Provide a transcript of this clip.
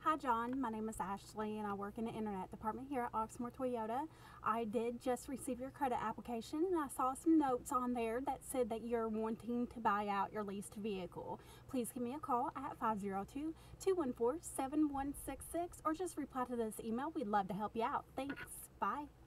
Hi John, my name is Ashley and I work in the internet department here at Oxmoor Toyota. I did just receive your credit application and I saw some notes on there that said that you're wanting to buy out your leased vehicle. Please give me a call at 502-214-7166 or just reply to this email. We'd love to help you out. Thanks. Bye.